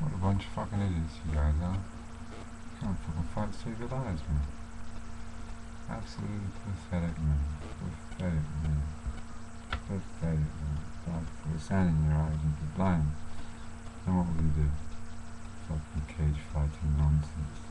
What a bunch of fucking idiots you guys are. Can't fucking fight to save your lives, man. Absolutely pathetic, man. Pathetic, man. Pathetic, man. Don't put the sand in your eyes and be blind. Then what will you do? Fucking cage fighting nonsense.